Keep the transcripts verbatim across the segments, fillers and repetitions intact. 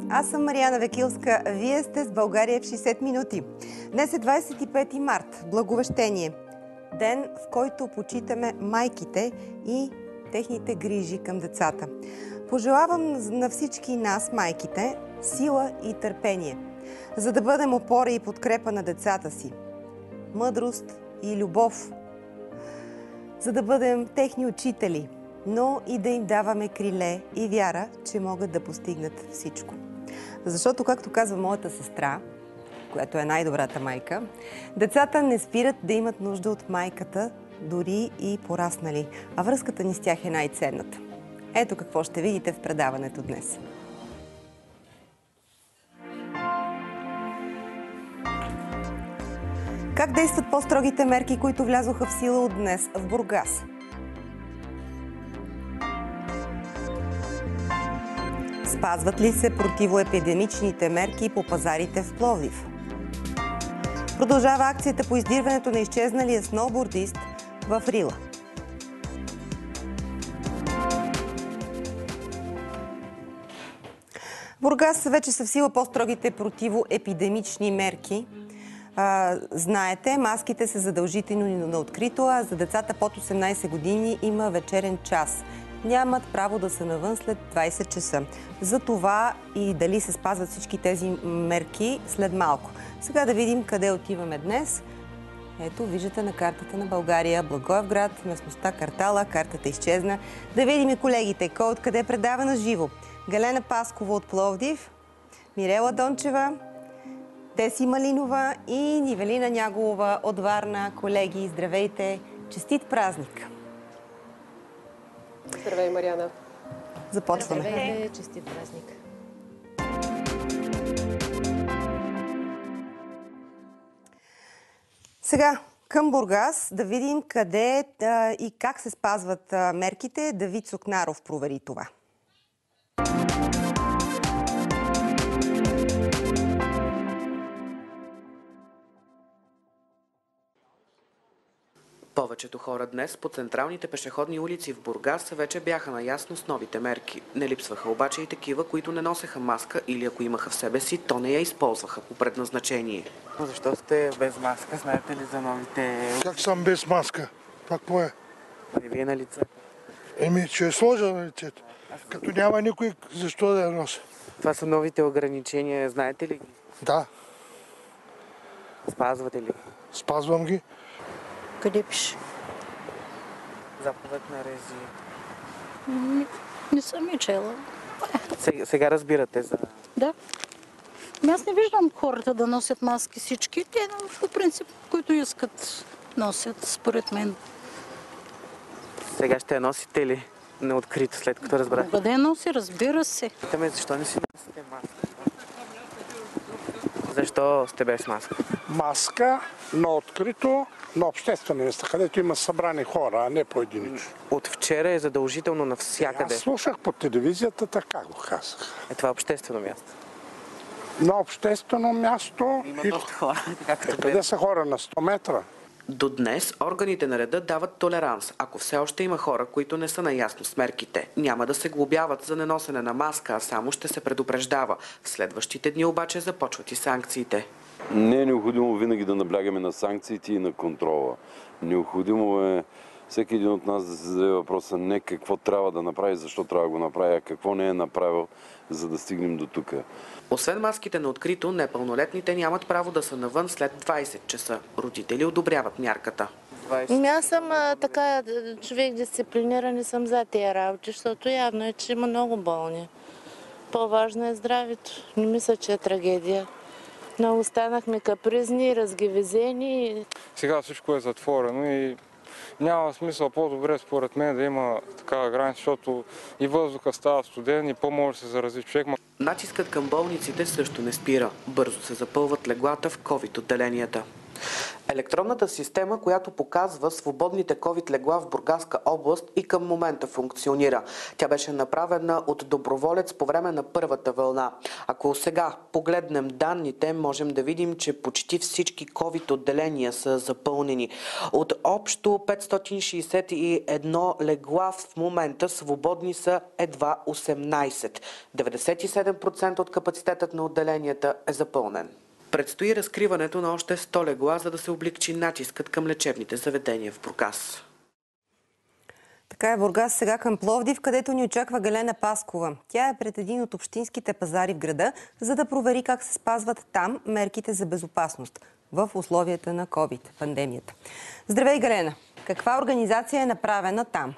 Аз съм Мариана Векилска. Вие сте с България в шейсет минути. Днес е двадесет и пети март. Благовещение. Ден, в който почитаме майките и техните грижи към децата. Пожелавам на всички нас, майките, сила и търпение, за да бъдем опора и подкрепа на децата си. Мъдрост и любов, за да бъдем техни учители, но и да им даваме криле и вяра, че могат да постигнат всичко. Защото, както казва моята сестра, която е най-добрата майка, децата не спират да имат нужда от майката, дори и пораснали, а връзката ни с тях е най-ценната. Ето какво ще видите в предаването днес. Как действат по-строгите мерки, които влязоха в сила от днес в Бургас? Спазват ли се противоепидемичните мерки по пазарите в Пловдив? Продължава акцията по издирването на изчезналия сноубордист в Рила. В Бургас вече са в сила по-строгите противоепидемични мерки. А, знаете, маските са задължителни на открито, а за децата под осемнадесет години има вечерен час. Нямат право да са навън след двадесет часа. За това и дали се спазват всички тези мерки след малко. Сега да видим къде отиваме днес. Ето, виждате на картата на България, Благоевград, местността Картала, картата изчезна. Да видим и колегите, кой откъде предава на живо. Галена Паскова от Пловдив, Мирела Дончева, Теси Малинова и Нивелина Няголова от Варна. Колеги, здравейте! Честит празник! Здравей, Мариана! Започваме. Здравей, честит празник! Сега към Бургас да видим къде а, и как се спазват а, мерките. Давид Сукнаров провери това. Повечето хора днес по централните пешеходни улици в Бургас вече бяха наясно с новите мерки. Не липсваха обаче и такива, които не носеха маска или ако имаха в себе си, то не я използваха по предназначение. Защо сте без маска? Знаете ли за новите... Как съм без маска? Това какво е? Не ви е на лице. Еми, че е сложа на лицето. Като няма никой, защо да я нося? Това са новите ограничения, знаете ли ги? Да. Спазвате ли? Спазвам ги. Къде пише? Заповед на РЗИ. Не, не съм и чела. Сега, сега разбирате за... Да. Аз не виждам хората да носят маски всички. Те, по принцип, които искат, носят, според мен. Сега ще я носите ли на открито, след като разбрах? Къде я носи, разбира се. Питаме, защо не си носите маска? Защо сте без маска? Маска на открито, на обществени места, където има събрани хора, а не по единично. От вчера е задължително навсякъде. Аз слушах по телевизията, така го казах. Е, това е обществено място. На обществено място... Има и... доста хора, така като е, къде са хора? На сто метра? До днес органите на реда дават толеранс, ако все още има хора, които не са наясно с мерките. Няма да се глобяват за неносене на маска, а само ще се предупреждава. В следващите дни обаче започват и санкциите. Не е необходимо винаги да наблягаме на санкциите и на контрола. Необходимо е всеки един от нас да се зададе въпроса не какво трябва да направи, защо трябва да го направи, а какво не е направил, за да стигнем до тук. Освен маските на открито, непълнолетните нямат право да са навън след двадесет часа. Родители одобряват мярката. Ами аз съм а, така човек дисциплиниран и съм за тия работи, защото явно е, че има много болни. По-важно е здравето. Не мисля, че е трагедия. Много станахме капризни, разгивизени. Сега всичко е затворено и няма смисъл, по-добре според мен да има такава граница, защото и въздуха става студен и по-може да се зарази човек. Натискът към болниците също не спира. Бързо се запълват леглата в ковид отделенията. Електронната система, която показва свободните ковид легла в Бургаска област и към момента функционира. Тя беше направена от доброволец по време на първата вълна. Ако сега погледнем данните, можем да видим, че почти всички ковид отделения са запълнени. От общо петстотин шейсет и едно легла в момента свободни са едва осемнайсет. деветдесет и седем процента от капацитетът на отделенията е запълнен. Предстои разкриването на още сто легла, за да се облегчи натискът към лечебните заведения в Бургас. Така е Бургас, сега към Пловдив, където ни очаква Галена Паскова. Тя е пред един от общинските пазари в града, за да провери как се спазват там мерките за безопасност в условията на ковид-пандемията. Здравей, Галена! Каква организация е направена там?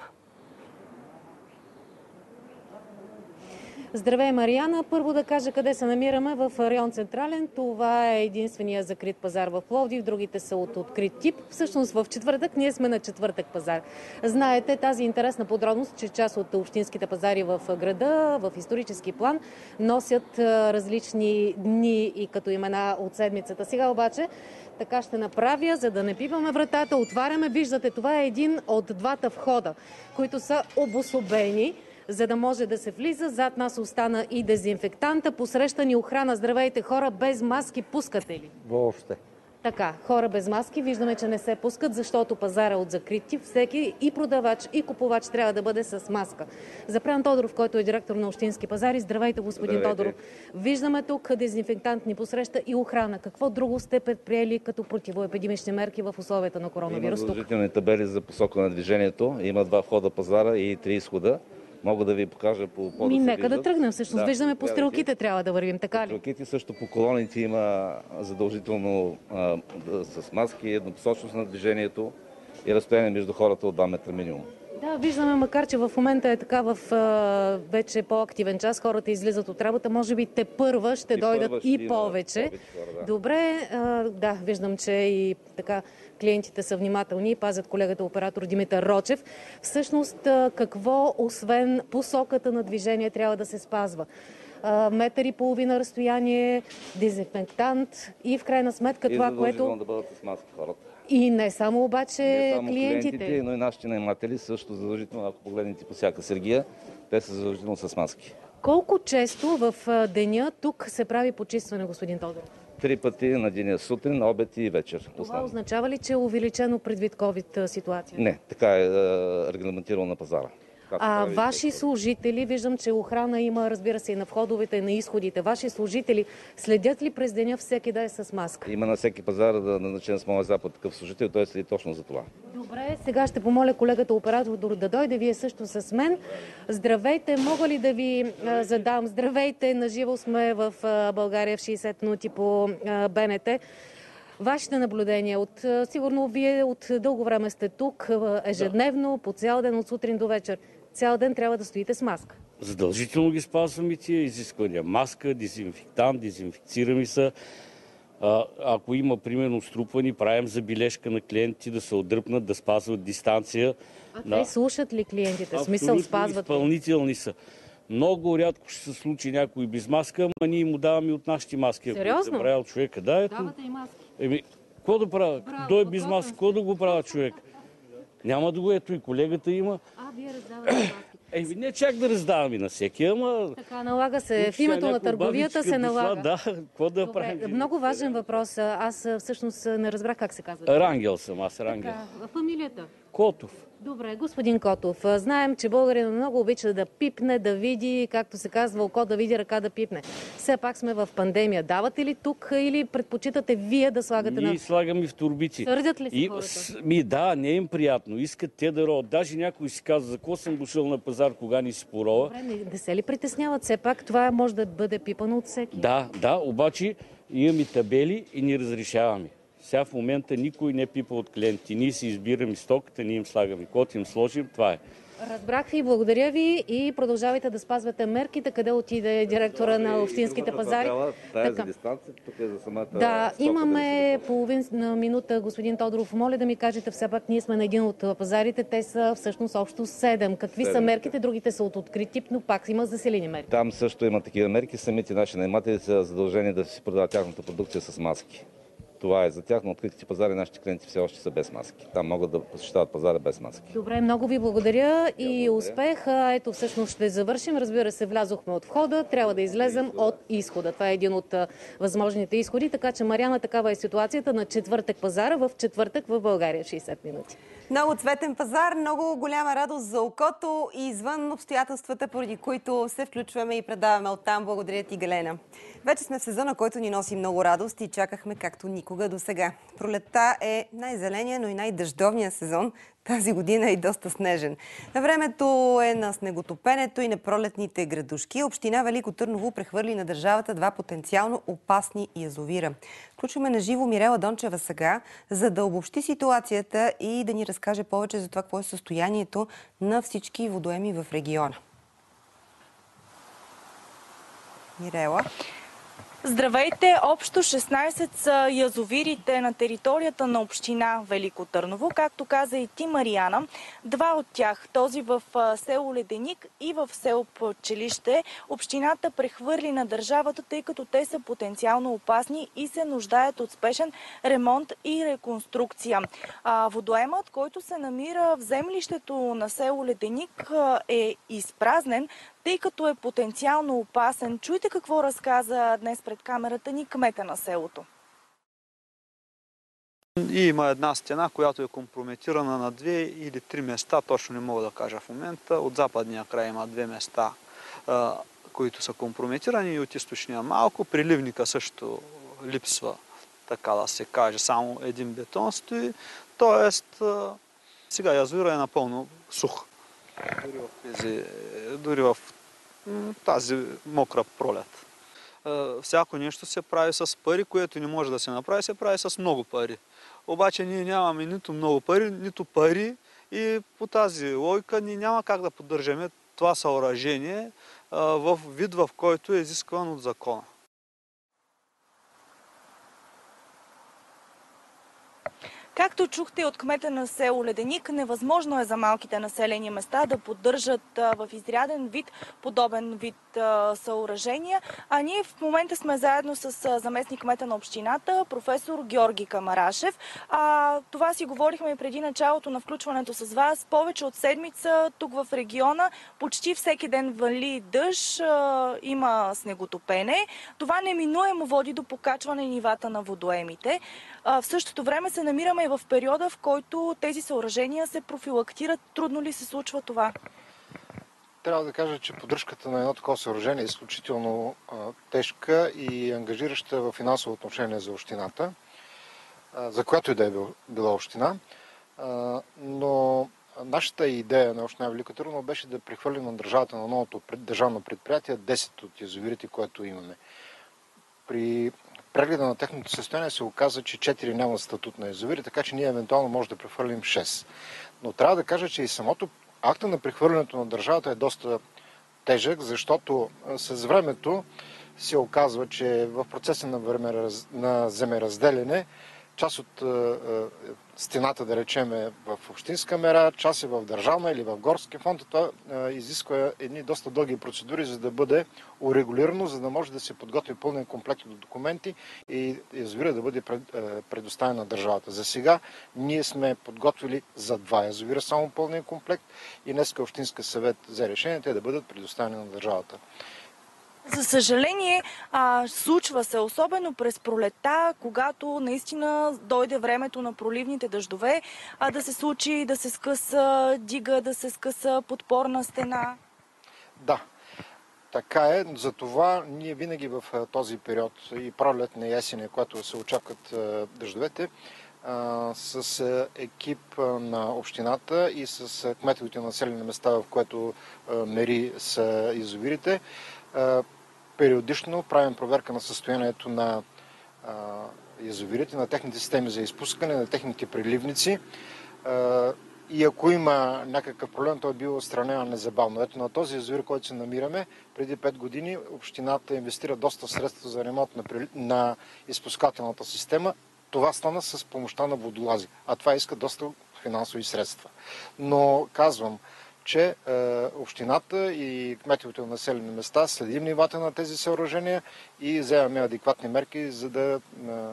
Здравей, Мариана! Първо да кажа къде се намираме. В район Централен. Това е единствения закрит пазар в Пловдив. Другите са от открит тип. Всъщност в четвъртък ние сме на четвъртък пазар. Знаете тази интересна подробност, че част от общинските пазари в града, в исторически план, носят различни дни и като имена от седмицата. Сега обаче така ще направя, за да не пипаме вратата. Отваряме. Виждате, това е един от двата входа, които са обособени, за да може да се влиза. Зад нас остана и дезинфектанта. Посреща ни охрана. Здравейте, хора без маски пускате ли? Въобще. Така, хора без маски виждаме, че не се пускат, защото пазара е от закрити. Всеки и продавач, и купувач трябва да бъде с маска. Запрян Тодоров, който е директор на Общински пазари. Здравейте, господин Здравейте. Тодоров. Виждаме тук дезинфектант ни посреща и охрана. Какво друго сте предприели като противоепидемични мерки в условията на коронавирус? Има задължителни табели за посока на движението. Има два входа пазара и три изхода. Мога да ви покажа по по Ми, да нека виждат. да тръгнем. Всъщност Да, виждаме по заповядайте. стрелките трябва да вървим, така ли? Стрелките също по колоните има задължително а, да, с маски, еднопосочност на движението и разстояние между хората от два метра минимум. Да, виждаме, макар че в момента е така в а, вече по-активен час, хората излизат от работа, може би те първа ще И дойдат първа ще и има повече. повече хора, да. Добре, а, да, виждам, че и така клиентите са внимателни и пазят колегата оператор Димитър Рочев. Всъщност, а, какво освен посоката на движение трябва да се спазва? А, метър и половина разстояние, дезинфектант и в крайна сметка И това, задължително което... да бъдат с маски хората. И не само обаче Не само клиентите. клиентите, но и нашите наематели също задължително, ако погледнете по всяка сергия, те са задължително с маски. Колко често в а, деня тук се прави почистване, господин Тодоров? Три пъти на деня, сутрин, обед и вечер. Това Основно. означава ли, че е увеличено предвид ковид ситуация? Не, така е, е регламентирано на пазара. Както А прави ваши всеки. служители, виждам, че охрана има, разбира се, и на входовете, и на изходите. Ваши служители следят ли през деня всеки да е с маска? Има на всеки пазар да назначен с моя запад такъв служител, той следи точно за това. Добре, сега ще помоля колегата оператор да дойде, вие също с мен. Здравейте, мога ли да ви а, задам? Здравейте, наживо сме в а, България в шейсет минути по а, БНТ. Вашите наблюдения, от, а, сигурно вие от дълго време сте тук, а, ежедневно, по цял ден, от сутрин до вечер. Цял ден трябва да стоите с маска. Задължително ги спазваме тия изисквания. Маска, дезинфектант, дезинфицирани са. А, ако има, примерно, струпвани, правим забележка на клиенти да се отдръпнат, да спазват дистанция. А Да. те слушат ли клиентите? В смисъл Абсолютно спазват ли? изпълнителни са. Много рядко ще се случи някой без маска, ама ние му даваме от нашите маски. Ако Сериозно? е забравял човека. Да, ето. Давате и маски. Еми, какво да правя? Браво, Той е без готово. маска, какво да го правя човек? Няма да го ето и колегата има. А, вие раздавате маски. Еми, не чак да раздаваме на всеки, ама... Така, налага се. Тук В името сега на някоя търговията бабичка се дошла, налага. Да, какво да Добре, правим? много важен въпрос. Аз всъщност не разбрах как се казва. Рангел съм, аз Рангел. Така, фамилията? Котов. Добре, господин Котов. Знаем, че българин много обича да пипне, да види, както се казва, око да види, ръка да пипне. Все пак сме в пандемия. Давате ли тук или предпочитате вие да слагате Ние на... слагаме в турбици. Сърдят ли се И, хората? с- Ми да, не е им приятно. Искат те да роват. Даже някой си казва, за какво съм дошъл на пазар, кога ни си порова. Добре, не, не се ли притесняват? Все пак това може да бъде пипано от всеки. Да, да, обаче имаме табели и ни разрешаваме. Сега в момента никой не пипа от клиенти. Ние си избираме стоката, ние им слагаме. Когато им сложим, това е. Разбрах ви, благодаря ви и продължавайте да спазвате мерките. Къде отиде директора на общинските пазари? Тая е за Така. дистанция, тук е за самата... Да, стока, имаме да се половин минута, господин Тодоров. Моля да ми кажете, все пак ние сме на един от пазарите. Те са всъщност общо седем. Какви са Седем, мерките? Другите са от открит тип, но пак има заселени мерки. Там също има такива мерки. Самите наши наематели са задължени да си продават тяхната продукция с маски. това е за тях, но откритите пазари нашите клиенти все още са без маски. Там могат да посещават пазара без маски. Добре, много ви благодаря и успех. Ето, всъщност ще завършим. Разбира се, влязохме от входа, трябва да излезем от изхода. Това е един от възможните изходи, така че, Мариана, такава е ситуацията на четвъртък пазара в четвъртък в България. шейсет минути. Много цветен пазар, много голяма радост за окото и извън обстоятелствата, поради които се включваме и предаваме оттам. Благодаря ти, Галена. Вече сме в сезона, който ни носи много радост и чакахме както никога до сега. Пролетта е най-зеления, но и най-дъждовния сезон. Тази година е и доста снежен. На времето е на снеготопенето и на пролетните градушки. Община Велико Търново прехвърли на държавата два потенциално опасни язовира. Включваме на живо Мирела Дончева сега, за да обобщи ситуацията и да ни разкаже повече за това, какво е състоянието на всички водоеми в региона. Мирела. Здравейте! Общо шестнайсет са язовирите на територията на община Велико Търново. Както каза и ти, Мариана, два от тях, този в село Леденик и в село Пчелище, общината прехвърли на държавата, тъй като те са потенциално опасни и се нуждаят от спешен ремонт и реконструкция. А, водоемът, който се намира в землището на село Леденик, е изпразнен, тъй като е потенциално опасен. Чуйте какво разказа днес пред камерата ни кмета на селото. И има една стена, която е компрометирана на две или три места, точно не мога да кажа в момента. От западния край има две места, които са компрометирани, и от източния малко. Приливника също липсва, така да се каже, само един бетон стои. Тоест, сега язовира е напълно сух. Дори в, тези, дори в тази мокра пролет. Всяко нещо се прави с пари, което не може да се направи, се прави с много пари. Обаче ние нямаме нито много пари, нито пари и по тази логика ние няма как да поддържаме това съоръжение в вид, в който е изискван от закона. Както чухте от кмета на село Леденик, невъзможно е за малките населени места да поддържат в изряден вид подобен вид съоръжения. А ние в момента сме заедно с заместник кмета на общината, професор Георги Камарашев. А, това си говорихме и преди началото на включването с вас. Повече от седмица тук в региона почти всеки ден вали дъжд, има снеготопене. Това неминуемо води до покачване нивата на водоемите. В същото време се намираме и в периода, в който тези съоръжения се профилактират. Трудно ли се случва това? Трябва да кажа, че поддръжката на едно такова съоръжение е изключително а, тежка и ангажираща в финансово отношение за общината, а, за която и да е бил, била община. А, но нашата идея на община Велико Търново беше да прехвърлим на държавата на новото държавно предприятие десет от язовирите, което имаме. При прегледа на техното състояние се оказа, че четири нямат статут на язовири, така че ние евентуално може да прехвърлим шест. Но трябва да кажа, че и самото акта на прехвърлянето на държавата е доста тежък, защото с времето се оказва, че в процеса на, време, на земеразделяне част от е, стената, да речем, е в общинска мера, част е в държавна или в горски фонд. Това е, изисква едни доста дълги процедури, за да бъде урегулирано, за да може да се подготви пълен комплект от документи и язовира да бъде пред, е, предоставен на държавата. За сега ние сме подготвили за два язовира само пълния комплект и днеска Общинска съвет взе решение те да бъдат предоставени на държавата. За съжаление, а, случва се, особено през пролета, когато наистина дойде времето на проливните дъждове, а да се случи да се скъса дига, да се скъса подпорна стена. Да, така е. Затова ние винаги в този период и пролетна и есене, когато се очакват дъждовете, с екип на общината и с кметовите на населени места, в което мери са язовирите, периодично правим проверка на състоянието на а, язовирите, на техните системи за изпускане, на техните преливници. А, и ако има някакъв проблем, той е бил отстранен незабавно. Ето на този язовир, който се намираме, преди пет години общината инвестира доста средства за ремонт на, на изпускателната система. Това стана с помощта на водолази, а това иска доста финансови средства. Но казвам, че е, общината и кметовете на населени места следим нивата на тези съоръжения и вземаме адекватни мерки, за да е,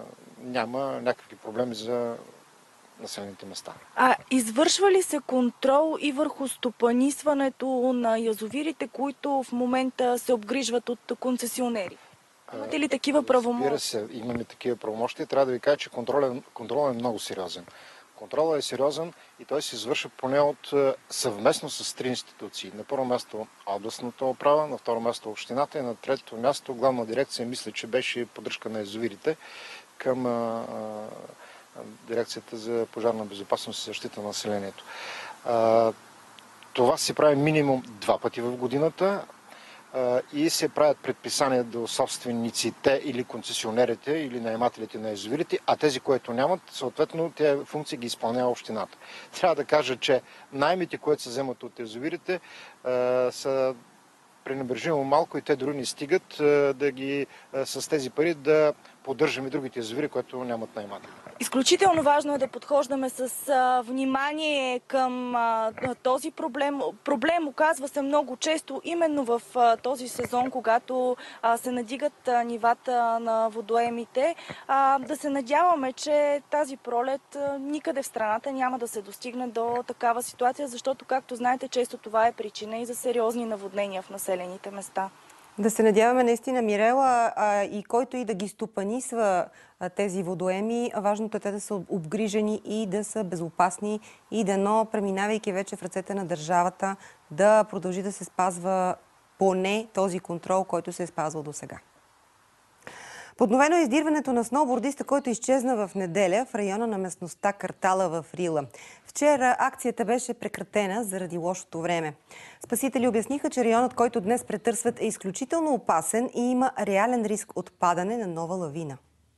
няма някакви проблеми за населените места. А извършва ли се контрол и върху стопанисването на язовирите, които в момента се обгрижват от концесионери? Имате ли такива правомощия? Разбира се, имаме такива правомощия. Трябва да ви кажа, че контролът, контролът е много сериозен. Контролът е сериозен и той се извършва поне от съвместно с три институции. На първо място областната управа, на второ място общината и на трето място главна дирекция, мисля, че беше поддръжка на язовирите към а, а, дирекцията за пожарна безопасност и защита на населението. А, това се прави минимум два пъти в годината и се правят предписания до собствениците или концесионерите или наемателите на язовирите, а тези, които нямат, съответно тези функции ги изпълнява общината. Трябва да кажа, че наемите, които се вземат от язовирите, са пренебрежимо малко и те дори не стигат да ги с тези пари да поддържаме другите язовири, които нямат наематели. Изключително важно е да подхождаме с а, внимание към а, този проблем. Проблем оказва се много често именно в а, този сезон, когато а, се надигат а, нивата на водоемите. А, да се надяваме, че тази пролет а, никъде в страната няма да се достигне до такава ситуация, защото, както знаете, често това е причина и за сериозни наводнения в населените места. Да се надяваме наистина, Мирела, а, и който и да ги стопанисва а, тези водоеми, важното е те да са обгрижени и да са безопасни и дано, преминавайки вече в ръцете на държавата, да продължи да се спазва поне този контрол, който се е спазвал до сега. Подновено е издирването на сноубордиста, който изчезна в неделя в района на местността Картала в Рила. Вчера акцията беше прекратена заради лошото време. Спасители обясниха, че районът, който днес претърсват, е изключително опасен и има реален риск от падане на нова лавина.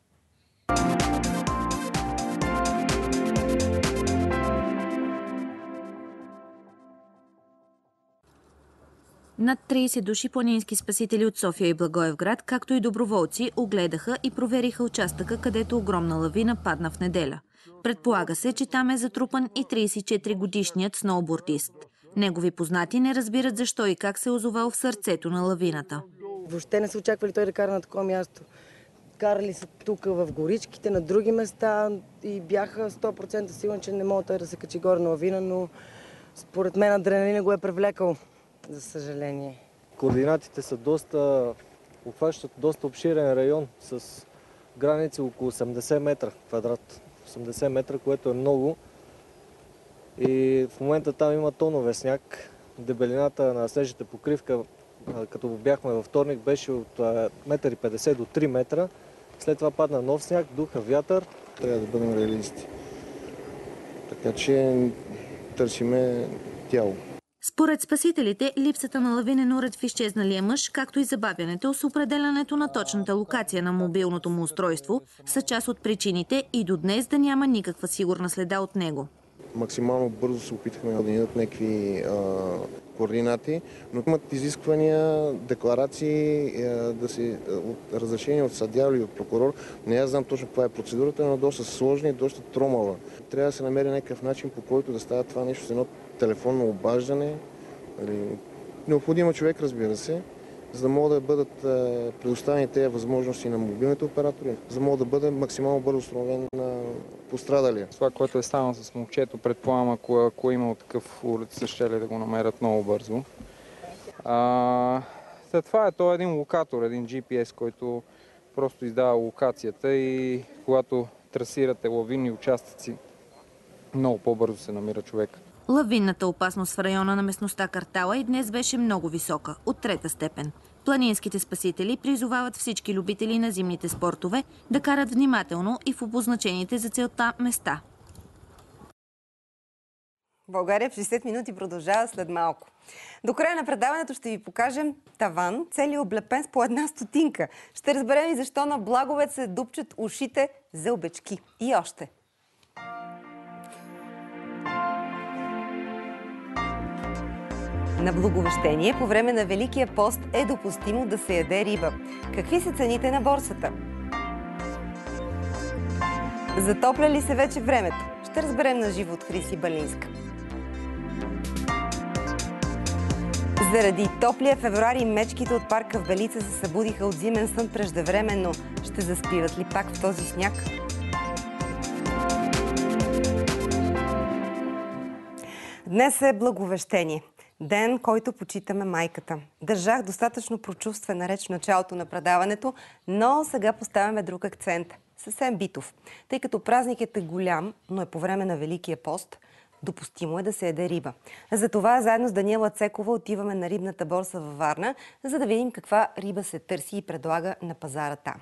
Над трийсет души планински спасители от София и Благоевград, както и доброволци, огледаха и провериха участъка, където огромна лавина падна в неделя. Предполага се, че там е затрупан и трийсет и четири годишният сноубордист. Негови познати не разбират защо и как се озовал в сърцето на лавината. Въобще не са очаквали той да кара на такова място. Карали са тук в горичките, на други места и бяха сто процента сигурни, че не мога той да се качи горе на лавина, но според мен адреналина го е привлекал. За съжаление. Координатите са доста, обхващат доста обширен район с граници около осемдесет метра квадрат. осемдесет метра, което е много. И в момента там има тонове сняг. Дебелината на снежната покривка, като бяхме във вторник, беше от едно цяло и петдесет метра до три метра. След това падна нов сняг, духа вятър. Трябва да бъдем реалисти. Така че търсиме тяло. Според спасителите, липсата на лавинен уред в изчезналия мъж, както и забавянето с определянето на точната локация на мобилното му устройство, са част от причините и до днес да няма никаква сигурна следа от него. Максимално бързо се опитахме да дадат някакви а, координати, но имат изисквания, декларации, а, да се, от разрешение от съдия или от прокурор. Не аз знам точно каква е процедурата, но доста сложна и доста тромава. Трябва да се намери някакъв начин, по който да става това нещо с едно телефонно обаждане. Необходимо човек, разбира се, за да могат да бъдат предоставени тези възможности на мобилните оператори, за да могат да бъде максимално бързо установен на пострадалия. Това, което е станало с момчето, предполагам, ако, ако е имал такъв уред, са щели да го намерят много бързо. А, това е то един локатор, един джи пи ес, който просто издава локацията и когато трасирате лавинни участъци, много по-бързо се намира човек. Лавинната опасност в района на местността Картала и днес беше много висока, от трета степен. Планинските спасители призовават всички любители на зимните спортове да карат внимателно и в обозначените за целта места. България в шейсет минути продължава след малко. До края на предаването ще ви покажем таван, целият облепен с по една стотинка. Ще разберем и защо на Благовец се дупчат ушите за обечки. И още. На Благовещение по време на Великия пост е допустимо да се яде риба. Какви са цените на борсата? Затопля ли се вече времето? Ще разберем на живо от Хриси Балинска. Заради топлия февруари мечките от парка в Белица се събудиха от зимен сън преждевременно. Ще заспиват ли пак в този сняг? Днес е Благовещение. Ден, който почитаме майката. Държах достатъчно прочувствена реч в началото на предаването, но сега поставяме друг акцент. Съвсем битов. Тъй като празникът е голям, но е по време на Великия пост, допустимо е да се яде риба. Затова заедно с Даниела Цекова отиваме на рибната борса във Варна, за да видим каква риба се търси и предлага на пазара там.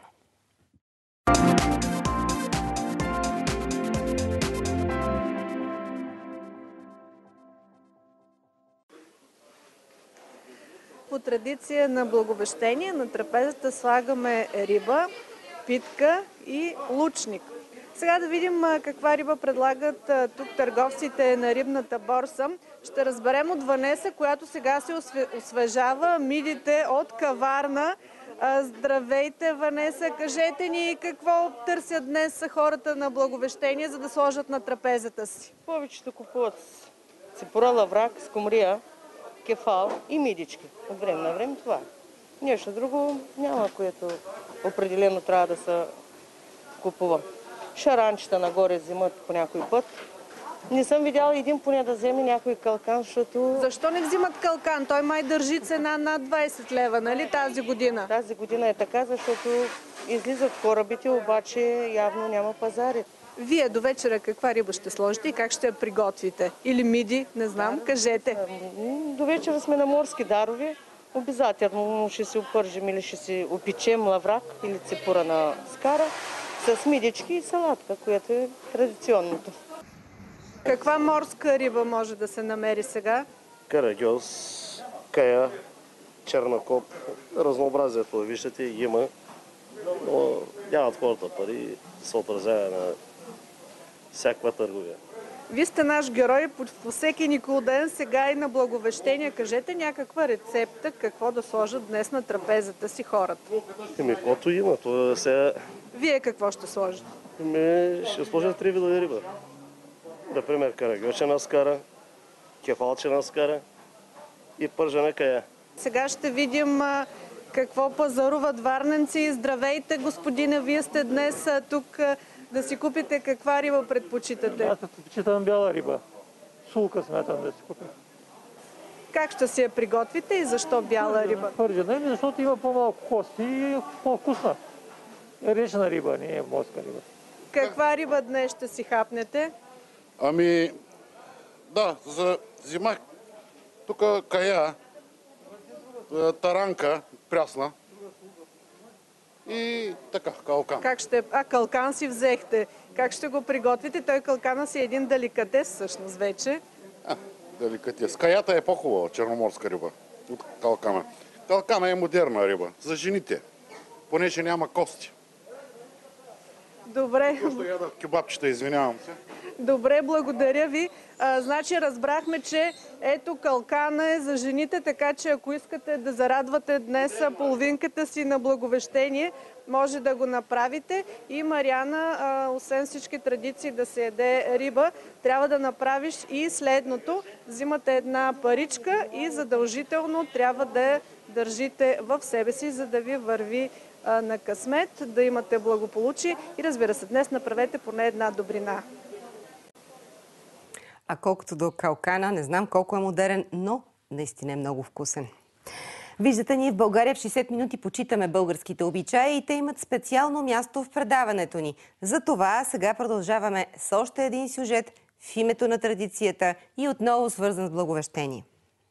По традиция на Благовещение на трапезата слагаме риба, питка и лучник. Сега да видим каква риба предлагат тук търговците на рибната борса. Ще разберем от Ванеса, която сега се освежава мидите от каварна. Здравейте, Ванеса! Кажете ни какво търсят днес хората на Благовещение, за да сложат на трапезата си. Повечето купуват ципура, лаврак, скумрия, кефал и мидички. От време на време това. Нещо друго няма, което определено трябва да се купува. Шаранчета нагоре взимат по някой път. Не съм видяла един поне да вземе някой калкан, защото... Защо не взимат калкан? Той май държи цена над двайсет лева, нали, тази година? Тази година е така, защото излизат корабите, обаче явно няма пазари. Вие до вечера каква риба ще сложите и как ще я приготвите? Или миди, не знам, да, кажете. До вечера сме на морски дарови. Обязателно ще си опържим или ще си опечем лаврак или ципура на скара с мидички и салатка, което е традиционното. Каква морска риба може да се намери сега? Карагьоз, кая, чернокоп, разнообразието, виждате, има, но нямат хората пари да се отразява на всякаква търговия. Вие сте наш герой по всеки Никол ден, сега и на Благовещение. Кажете някаква рецепта, какво да сложат днес на трапезата си хората. Еми, каквото има, то е сега... Вие какво ще сложите? Еми, ще сложат три вида риба. Например, карагьочена скара, кефалчена скара и пържена кая. Сега ще видим какво пазаруват варненци. Здравейте, господине, вие сте днес тук да си купите. Каква риба предпочитате? Аз предпочитам бяла риба. Сулка смятам да си купя. Как ще си я приготвите и защо бяла риба? Пържена, защото има по-малко кости и е по-вкусна. Речна риба, не е морска риба. Каква риба днес ще си хапнете? Ами, да, за взимах тук кая, таранка, прясна и така, калкан. Как ще... А, калкан си взехте. Как ще го приготвите? Той калкана си е един деликатес всъщност вече. А, деликатес. Каята е по-хубава, черноморска риба от калкана. Калкана е модерна риба, за жените, понеже няма кости. Добре. Просто ядах кебабчета, извинявам се. Добре, благодаря ви. А, значи разбрахме, че ето калкана е за жените, така че ако искате да зарадвате днес половинката си на Благовещение, може да го направите. И Мариана, а, освен всички традиции да се яде риба, трябва да направиш и следното. Взимате една паричка и задължително трябва да я държите в себе си, за да ви върви а, на късмет, да имате благополучие и разбира се, днес направете поне една добрина. А колкото до калкана, не знам колко е модерен, но наистина е много вкусен. Виждате, ние в България в шейсет минути почитаме българските обичаи и те имат специално място в предаването ни. Затова сега продължаваме с още един сюжет в името на традицията и отново свързан с Благовещение.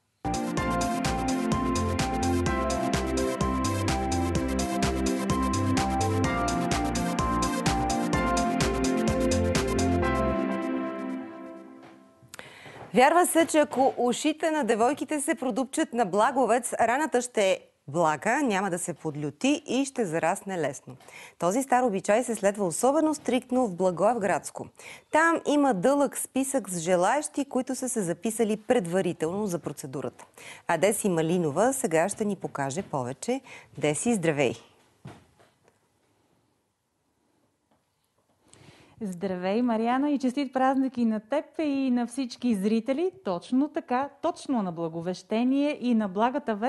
Вярва се, че ако ушите на девойките се продупчат на благовец, раната ще е блага, няма да се подлюти и ще зарасне лесно. Този стар обичай се следва особено стриктно в Благоевградско. Там има дълъг списък с желаещи, които са се записали предварително за процедурата. А Деси Малинова сега ще ни покаже повече. Деси, здравей! Здравей, Мариана, и честит празник и на теб, и на всички зрители. Точно така, точно на Благовещение и на благата вест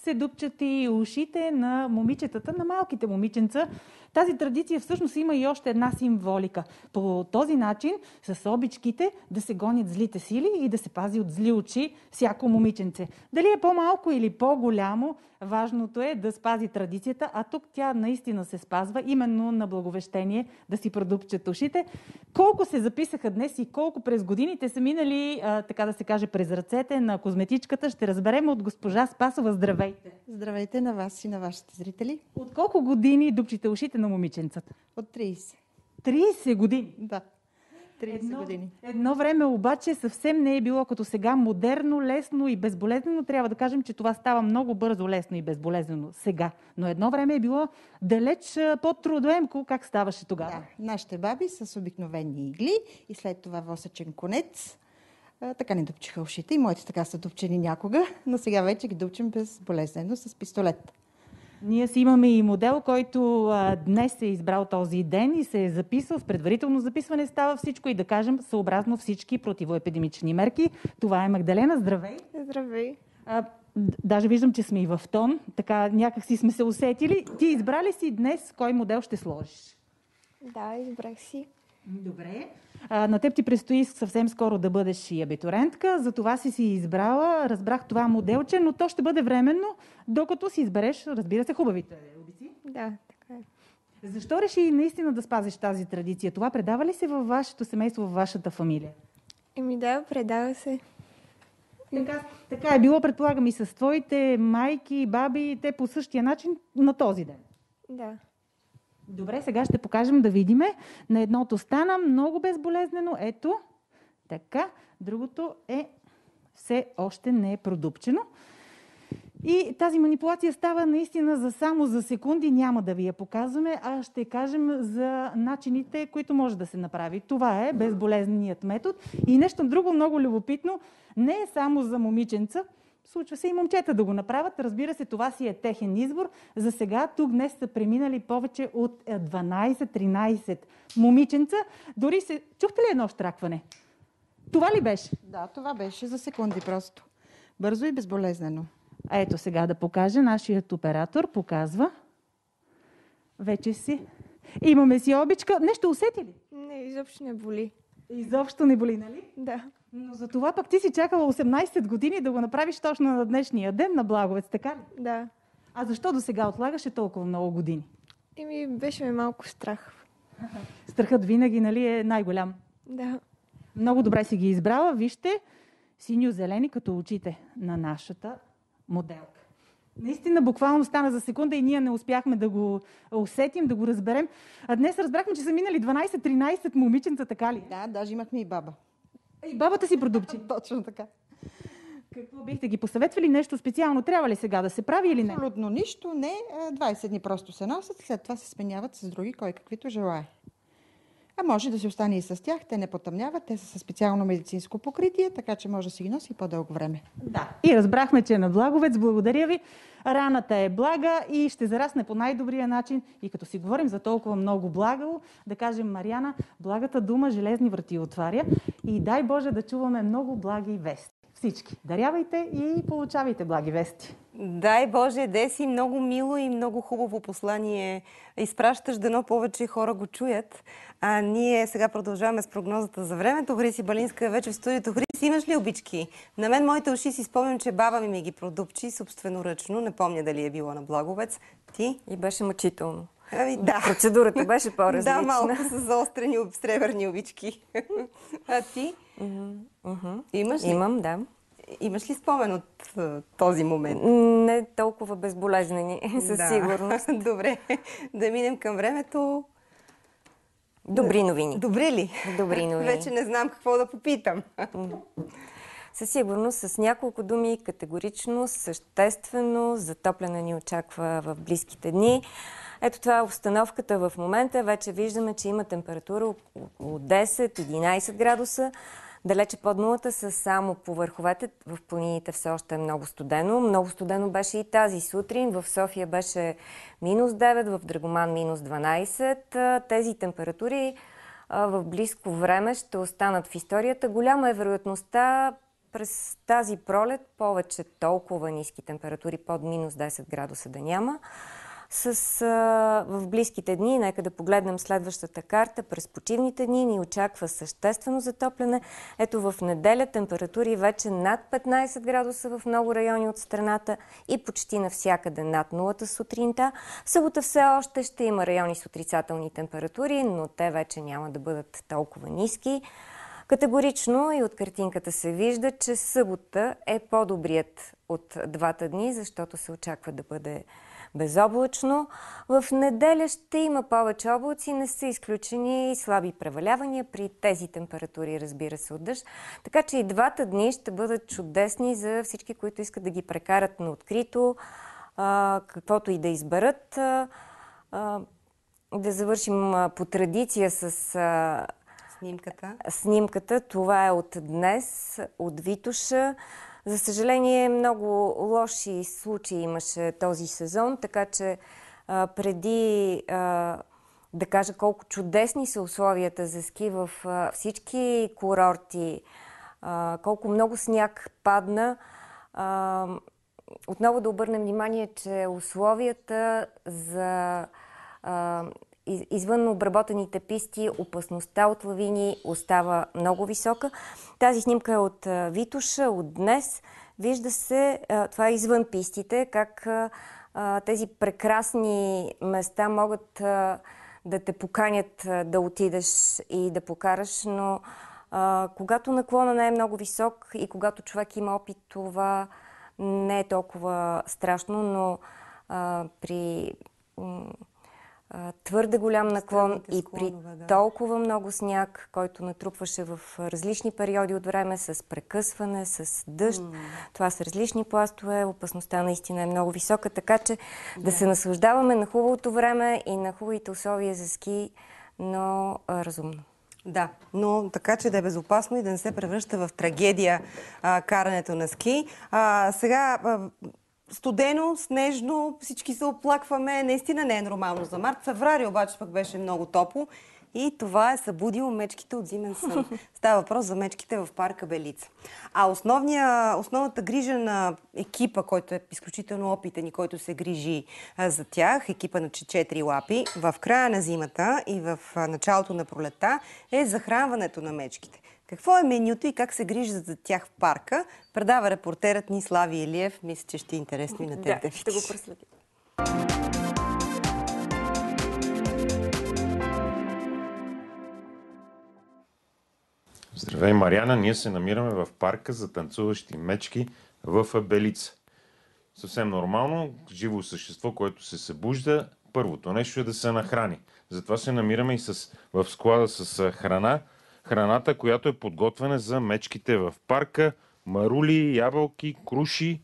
се дупчат и ушите на момичетата, на малките момиченца. Тази традиция всъщност има и още една символика. По този начин, с обичките, да се гонят злите сили и да се пази от зли очи всяко момиченце. Дали е по-малко или по-голямо, важното е да спази традицията, а тук тя наистина се спазва, именно на Благовещение да си продупчат ушите. Колко се записаха днес и колко през годините са минали, а, така да се каже, през ръцете на козметичката, ще разберем от госпожа Спасова. Здравейте! Здравейте на вас и на вашите зрители. От колко години дупчите ушите на момиченцата? От трийсет. трийсет години? Да. трийсет едно, години. Едно време обаче съвсем не е било като сега модерно, лесно и безболезнено. Трябва да кажем, че това става много бързо, лесно и безболезнено сега. Но едно време е било далеч по-трудоемко. Как ставаше тогава? Да, нашите баби с обикновени игли и след това восъчен конец. А, така не дупчиха ушите и моите така са дупчени някога, но сега вече ги дупчим безболезнено с пистолет. Ние си имаме и модел, който а, днес е избрал този ден и се е записал. С предварително записване става всичко и да кажем съобразно всички противоепидемични мерки. Това е Магдалена. Здравей! Здравей! А, даже виждам, че сме и в тон. Така някак си сме се усетили. Ти избрали си днес кой модел ще сложиш? Да, избрах си. Добре. А, на теб ти предстои съвсем скоро да бъдеш и абитурентка, за това си си избрала, разбрах това моделче, но то ще бъде временно, докато си избереш, разбира се, хубавите обици. Да, така е. Защо реши наистина да спазиш тази традиция? Това предава ли се във вашето семейство, във вашата фамилия? Еми да, предава се. Така, така е било, предполагам, и с твоите майки, баби, те по същия начин на този ден. Да. Добре, сега ще покажем да видиме. На едното стана много безболезнено. Ето, така. Другото е все още не е продупчено. И тази манипулация става наистина за само за секунди. Няма да ви я показваме, а ще кажем за начините, които може да се направи. Това е безболезненият метод. И нещо друго много любопитно. Не е само за момиченца. Случва се и момчета да го направят. Разбира се, това си е техен избор. За сега тук днес са преминали повече от дванайсет-тринайсет момиченца. Дори се... Чухте ли едно щракване? Това ли беше? Да, това беше за секунди просто. Бързо и безболезнено. Ето сега да покажа. Нашият оператор показва. Вече си. Имаме си обичка. Нещо усети ли? Не, изобщо не боли. Изобщо не боли, нали? Да. Но за това пък ти си чакала осемнайсет години да го направиш точно на днешния ден на Благовест, така ли? Да. А защо до сега отлагаше толкова много години? Еми, беше ми малко страх. Страхът винаги, нали, е най-голям. Да. Много добре си ги избрала. Вижте, синьо-зелени като очите на нашата моделка. Наистина, буквално стана за секунда и ние не успяхме да го усетим, да го разберем. А днес разбрахме, че са минали дванайсет-тринайсет момиченца, така ли? Да, даже имахме и баба. И бабата си продупчи. Точно така. Какво бихте ги посъветвали? Нещо специално трябва ли сега да се прави или не? Абсолютно нищо, не. двайсет дни просто се носят и след това се сменяват с други, кой каквито желае. А може да си остане и с тях. Те не потъмняват, те са със специално медицинско покритие, така че може да си ги носи по-дълго време. Да. И разбрахме, че е на Благовец. Благодаря ви. Раната е блага и ще зарасне по най-добрия начин. И като си говорим за толкова много благо, да кажем, Мариана, благата дума железни врати отваря. И дай Боже да чуваме много благи вести. Всички. Дарявайте и получавайте благи вести. Дай Боже, Деси, много мило и много хубаво послание изпращаш, дано повече хора го чуят. А ние сега продължаваме с прогнозата за времето. Хриси Балинска е вече в студиото. Хриси, имаш ли обички? На мен моите уши си спомням, че баба ми ми ги продупчи собственоръчно. Не помня дали е било на Благовец. Ти? И беше мъчително. Ами, да. Процедурата беше по-различна. Да, малко с заострени сребърни обички. А ти? Uh-huh. Uh-huh. Имаш ли? Имам, да. Имаш ли спомен от uh, този момент? Не толкова безболезнени, със да. сигурност. Добре, да минем към времето. Добри новини. Добри ли? Добри новини. Вече не знам какво да попитам. Със сигурност, с няколко думи, категорично, съществено, затопляне ни очаква в близките дни. Ето това е обстановката в момента. Вече виждаме, че има температура около десет-единайсет градуса. Далече под нулата са само по върховете. В планините все още е много студено. Много студено беше и тази сутрин. В София беше минус девет, в Драгоман минус дванайсет. Тези температури в близко време ще останат в историята. Голяма е вероятността през тази пролет повече толкова ниски температури, под минус десет градуса да няма. С, а, в близките дни, нека да погледнем следващата карта, през почивните дни ни очаква съществено затопляне. Ето в неделя температури вече над петнайсет градуса в много райони от страната и почти навсякъде над нулата сутринта. В събота все още ще има райони с отрицателни температури, но те вече няма да бъдат толкова ниски. Категорично и от картинката се вижда, че събота е по-добрият от двата дни, защото се очаква да бъде безоблачно. В неделя ще има повече облаци, не са изключени и слаби превалявания при тези температури, разбира се, от дъжд. Така че и двата дни ще бъдат чудесни за всички, които искат да ги прекарат на открито, а, каквото и да изберат. А, а, да завършим а, по традиция с а, снимката. снимката. Това е от днес, от Витоша. За съжаление, много лоши случаи имаше този сезон, така че а, преди а, да кажа колко чудесни са условията за ски в а, всички курорти, а, колко много сняг падна, а, отново да обърнем внимание, че условията за а, извън обработените писти, опасността от лавини остава много висока. Тази снимка е от Витоша, от днес. Вижда се, това е извън пистите, как тези прекрасни места могат да те поканят да отидеш и да покараш, но когато наклона не е много висок и когато човек има опит, това не е толкова страшно, но при твърде голям наклон и при да. толкова много сняг, който натрупваше в различни периоди от време, с прекъсване, с дъжд. Mm. Това са различни пластове, опасността наистина е много висока, така че да, да се наслаждаваме на хубавото време и на хубавите условия за ски, но а, разумно. Да, но така, че да е безопасно и да не се превръща в трагедия а, карането на ски. А, сега... А, студено, снежно, всички се оплакваме. Наистина не е нормално за март. Феврари обаче пък беше много топло и това е събудило мечките от зимен сън. Става въпрос за мечките в парка Белица. А основния, основната грижа на екипа, който е изключително опитен и който се грижи а, за тях, екипа на четири лапи, в края на зимата и в а, началото на пролета е захранването на мечките. Какво е менюто и как се грижат за тях в парка? Предава репортерът ни Слави Илиев. Мисля, че ще е интересно и на теб. Да, ще го проследим. Здравей, Мариана! Ние се намираме в парка за танцуващи мечки в Белица. Съвсем нормално, живо същество, което се събужда, първото нещо е да се нахрани. Затова се намираме и с, в склада с храна. Храната, която е подготвена за мечките в парка. Марули, ябълки, круши,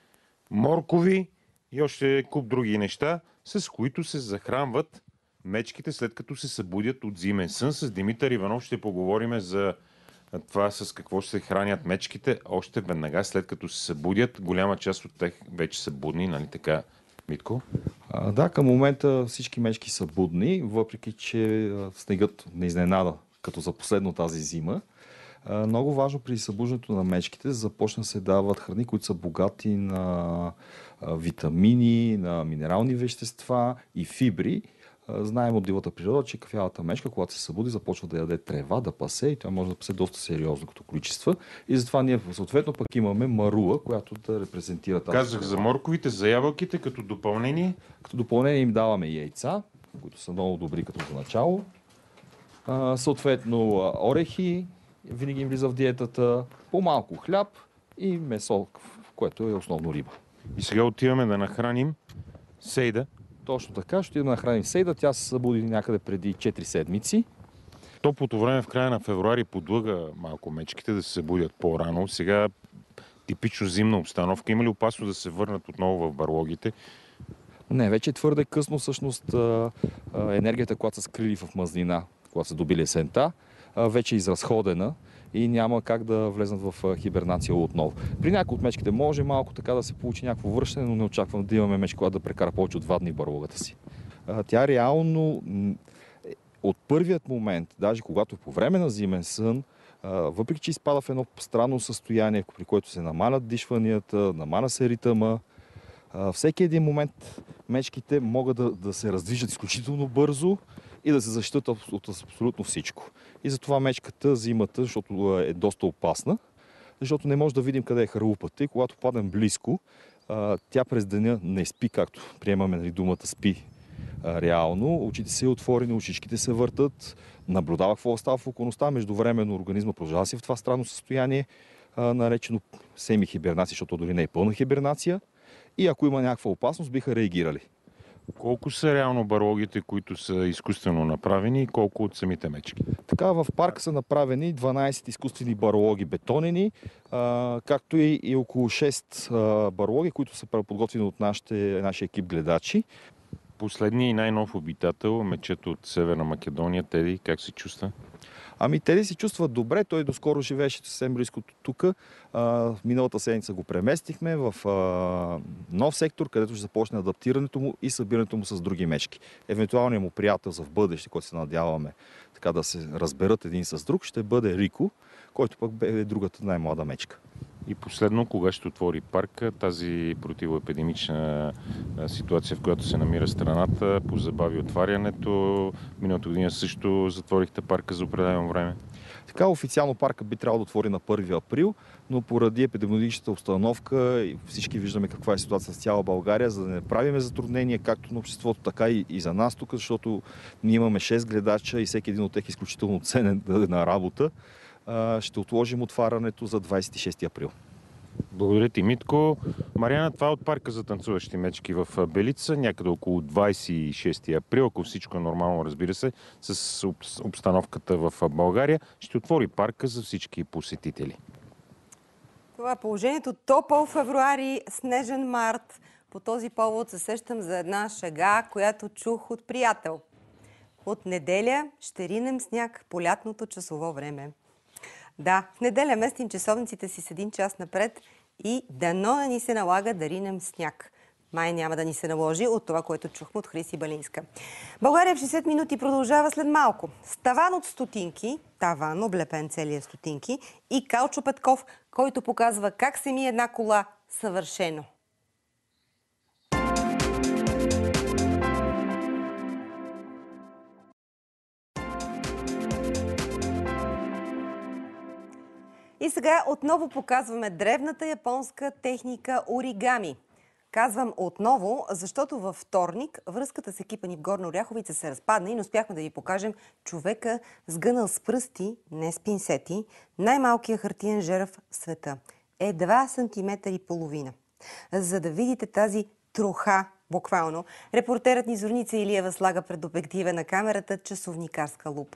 моркови и още куп други неща, с които се захранват мечките, след като се събудят от зимен сън. С Димитър Иванов ще поговорим за това с какво ще се хранят мечките още веднага, след като се събудят. Голяма част от тях вече са будни, нали така, Митко? А, да, към момента всички мечки са будни, въпреки че снегът не изненада, като за последно тази зима. А, много важно при събуждането на мечките започна се дават храни, които са богати на а, витамини, на минерални вещества и фибри. А, знаем от дивата природа, че кафявата мечка, когато се събуди, започва да яде трева, да пасе и тя може да пасе доста сериозно като количества. И затова ние съответно пък имаме марула, която да репрезентира тази. Казах за морковите, за ябълките като допълнение. Като допълнение им даваме яйца, които са много добри като за начало. А, съответно орехи, винаги им влиза в диетата, по-малко хляб и месо, което е основно риба. И сега отиваме да нахраним Сейда. Точно така, ще идем да нахраним Сейда. Тя се събуди някъде преди четири седмици. Топлото време в края на февруари подлъга малко мечките да се събудят по-рано. Сега типично зимна обстановка. Има ли опасност да се върнат отново в барлогите? Не, вече е твърде късно. Всъщност енергията, която са скрили в мазнина, когато са добили есента, вече е изразходена и няма как да влезнат в хибернация отново. При някои от мечките може малко така да се получи някакво връщане, но не очаквам да имаме мечка, която да прекара повече от два дни в барлогата си. Тя реално от първият момент, даже когато по време на зимен сън, Въпреки че изпада в едно странно състояние, при което се намалят дишванията, намаля се ритъма, всеки един момент мечките могат да, да се раздвижат изключително бързо и да се защитат от абсолютно всичко. И затова мечката зимата, защото е доста опасна, защото не може да видим къде е харлупата и когато паднем близко, тя през деня не спи, както приемаме нали, думата спи реално. Очите са отворени, очичките се въртат, наблюдава какво става в околността, междувременно организма продължава си в това странно състояние, наречено семихибернация, защото дори не е пълна хибернация. И ако има някаква опасност, биха реагирали. Колко са реално барлогите, които са изкуствено направени и колко от самите мечки? Така, в парка са направени дванайсет изкуствени барлоги бетонени, а, както и, и около шест а, барлоги, които са подготвени от нашите, нашия екип гледачи. Последният и най-нов обитател, мечето от Северна Македония, Теди, как се чувства? Ами Теди се чувства добре, той доскоро живееше съвсем близко тук. Миналата седмица го преместихме в а, нов сектор, където ще започне адаптирането му и събирането му с други мечки. Евентуалният му приятел за в бъдеще, който се надяваме така да се разберат един с друг, ще бъде Рико, който пък бе другата най-млада мечка. И последно, кога ще отвори парка, тази противоепидемична ситуация, в която се намира страната, позабави отварянето. Миналата година също затворихте парка за определено време. Така, официално парка би трябвало да отвори на първи април, но поради епидемиологичната обстановка и всички виждаме каква е ситуация с цяла България, за да не правиме затруднения както на обществото, така и, и за нас тук, защото ние имаме шест гледача и всеки един от тях е изключително ценен на работа. Ще отложим отварянето за двайсет и шести април. Благодаря ти, Митко. Мариана, това е от парка за танцуващи мечки в Белица, някъде около двайсет и шести април, ако всичко е нормално, разбира се, с обстановката в България, ще отвори парка за всички посетители. Това е положението. Топъл февруари, снежен март. По този повод се сещам за една шега, която чух от приятел. От неделя ще ринем сняг по лятното часово време. Да, в неделя местим часовниците си с един час напред и дано да ни се налага да ринем сняг. Май няма да ни се наложи от това, което чухме от Хриси Балинска. България в шейсет минути продължава след малко. С таван от стотинки, таван облепен целия стотинки и Калчо Петков, който показва как се ми една кола съвършено. И сега отново показваме древната японска техника оригами. Казвам отново, защото във вторник връзката с екипа ни в Горна Оряховица се разпадна и не успяхме да ви покажем човека сгънал с пръсти, не с пинсети, най-малкия хартиен жерав в света. Е два сантиметра и половина. За да видите тази троха, буквално, репортерът ни Зорница Илиева слага пред обектива на камерата часовникарска лупа.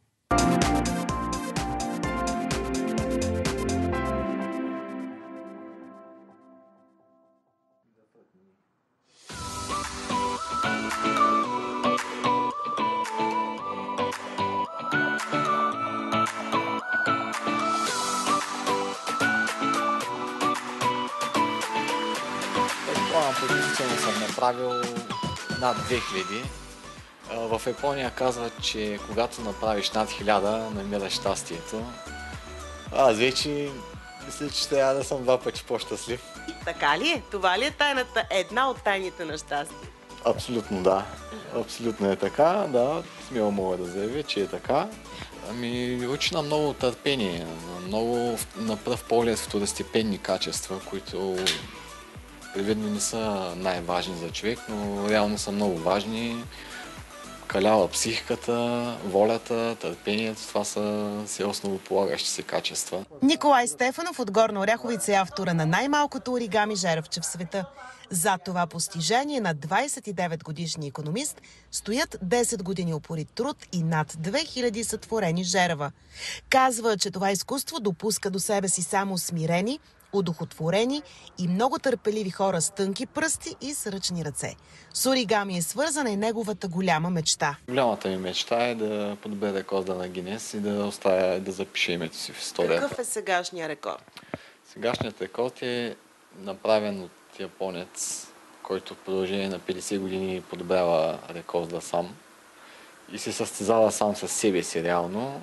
Предполагам, съм направил над две хиляди. В Япония казват, че когато направиш над хиляда, намираш щастието. Аз вече мисля, че трябва да съм два пъти по-щастлив. Така ли е? Това ли е тайната? Една от тайните на щастие? Абсолютно да. Абсолютно е така. Да, смело мога да заявя, че е така. Ами, учи на много търпение, на много на пръв поглед второстепенни качества, които привидно не са най-важни за човек, но реално са много важни. Калява психиката, волята, търпението, това са все основополагащи се качества. Николай Стефанов от Горна Оряховица е автора на най-малкото оригами жеравче в света. За това постижение на двайсет и девет годишни икономист стоят десет години упорит труд и над две хиляди сътворени жерава. Казва, че това изкуство допуска до себе си само смирени, удохотворени и много търпеливи хора с тънки пръсти и с ръчни ръце. С оригами е свързана и неговата голяма мечта. Голямата ми мечта е да подобря рекорда на Гинес и да оставя да запиша името си в историята. Какъв е сегашния рекорд? Сегашният рекорд е направен от японец, който в продължение на петдесет години подобрява рекорда сам и се състезава сам със себе си реално.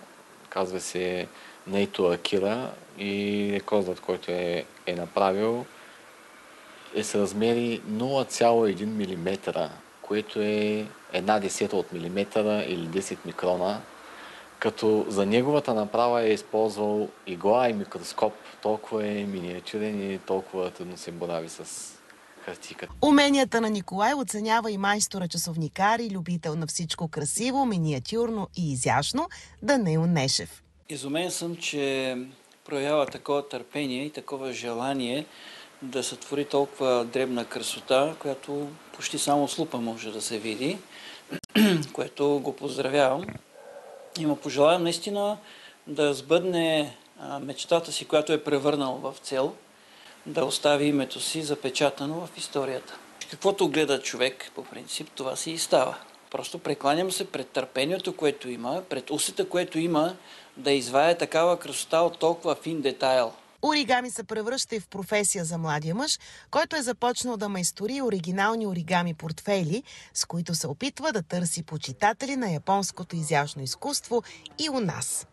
казва се Нейто Акира и рекордът, който е, е направил, е с размери нула цяло един милиметра, което е една десета от милиметъра или десет микрона, като за неговата направа е използвал игла и микроскоп. Толкова е миниатюрен и толкова трудно се борави с хартийката. Уменията на Николай оценява и майстора часовникар и любител на всичко красиво, миниатюрно и изящно Данаил Нешев. Изумен съм, че проявява такова търпение и такова желание да сътвори толкова дребна красота, която почти само с лупа може да се види, което го поздравявам. И му пожелавам наистина да сбъдне мечтата си, която е превърнал в цел, да остави името си запечатано в историята. Каквото гледа човек, по принцип, това си и става. Просто прекланям се пред търпението, което има, пред усета, което има, да извая такава красота от толкова фин детайл. Оригами се превръща и в професия за младия мъж, който е започнал да майстори оригинални оригами портфейли, с които се опитва да търси почитатели на японското изящно изкуство и у нас.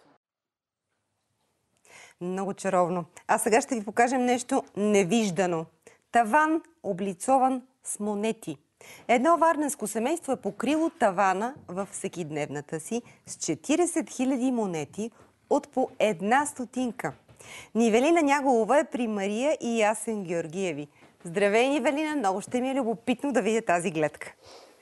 Много чаровно. А сега ще ви покажем нещо невиждано. Таван, облицован с монети. Едно варненско семейство е покрило тавана във всекидневната си с четиридесет хиляди монети от по една стотинка. Нивелина Няголова е при Мария и Ясен Георгиеви. Здравей, Нивелина! Много ще ми е любопитно да видя тази гледка.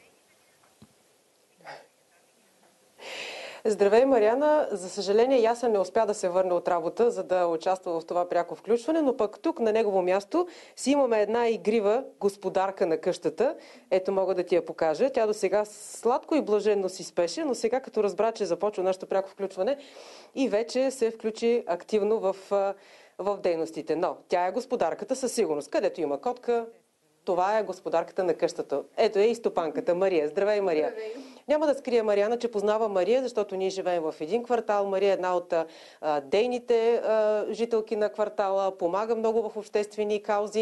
Здравей, Мариана! За съжаление, Ясен не успя да се върне от работа, за да участва в това пряко включване, но пък тук на негово място си имаме една игрива господарка на къщата. Ето, мога да ти я покажа. Тя до сега сладко и блаженно си спеше, но сега като разбра, че започва нашето пряко включване и вече се включи активно в, в дейностите. Но тя е господарката със сигурност. Където има котка, това е господарката на къщата. Ето е и стопанката Мария. Здравей, Мария! Здравей. Няма да скрия, Мариана, че познава Мария, защото ние живеем в един квартал. Мария е една от а, дейните а, жителки на квартала, помага много в обществени каузи,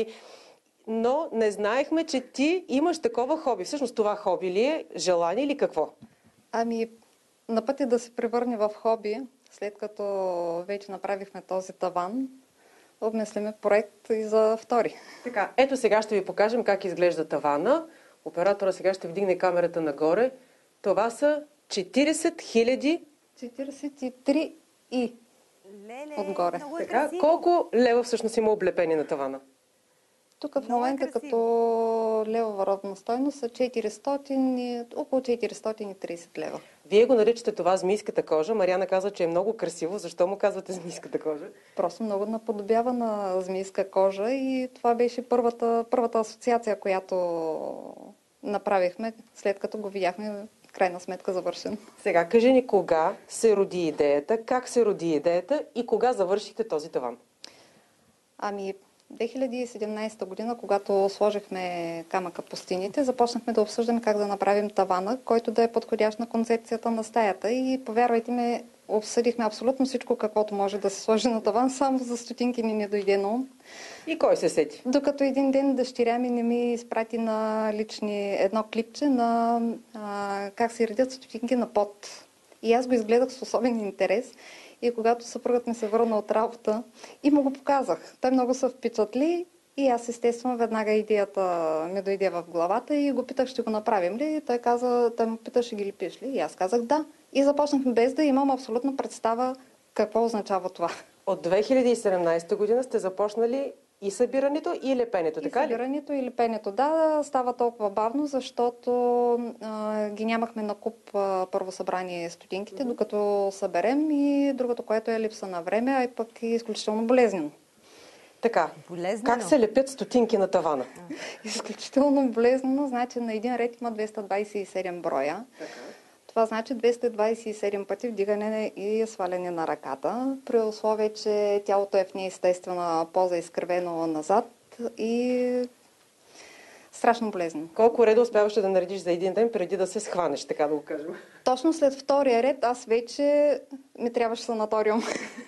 но не знаехме, че ти имаш такова хоби. Всъщност това хоби ли е, желание или какво? Ами, на път е да се превърне в хоби, след като вече направихме този таван. Обмисляме проект и за втори. Така, ето сега ще ви покажем как изглежда тавана. Оператора сега ще вдигне камерата нагоре. Това са четиридесет хиляди... четиридесет и три и Леле, отгоре. много е така, красиво. колко лева всъщност има облепени на тавана? Тук в момента е като левова родна стойност са четиристотин и, около четиристотин и тридесет лева. Вие го наричате това змийската кожа. Мариана казва, че е много красиво. Защо му казвате змийската кожа? Просто много наподобява на змийска кожа и това беше първата, първата асоциация, която направихме, след като го видяхме в крайна сметка завършен. Сега, кажи ни кога се роди идеята, как се роди идеята и кога завършихте този таван? Ами, две хиляди и седемнадесета година, когато сложихме камъка по стените, започнахме да обсъждаме как да направим тавана, който да е подходящ на концепцията на стаята. И повярвайте ми, обсъдихме абсолютно всичко, каквото може да се сложи на таван, само за стотинки ни не дойде на ум. И кой се сети? Докато един ден дъщеря ми не ми изпрати на лични едно клипче на а, как се редят стотинки на пот. И аз го изгледах с особен интерес. И когато съпругът ми се върна от работа и му го показах. Той много се впечатли и аз естествено веднага идеята ми дойде в главата и го питах, ще го направим ли? И той каза, той му пита, ще ги лепиш ли? И аз казах да. И започнахме без да имам абсолютно представа какво означава това. От две хиляди и седемнадесета година сте започнали и събирането, и лепенето, така ли? И събирането, и лепенето. Да, става толкова бавно, защото а, ги нямахме на куп а, първо събрание стотинките, mm-hmm. докато съберем, и другото, което е липса на време, а и пък е изключително болезнено. Така, болезнено. Как се лепят стотинки на тавана? Изключително болезнено, значи на един ред има двеста двадесет и седем броя. Така. Това значи двеста двадесет и седем пъти вдигане и сваляне на ръката, при условие, че тялото е в неестествена поза, изкривено назад и страшно болезнено. Колко реда успяваше да наредиш за един ден, преди да се схванеш, така да го кажем? Точно след втория ред аз вече ми трябваше санаториум.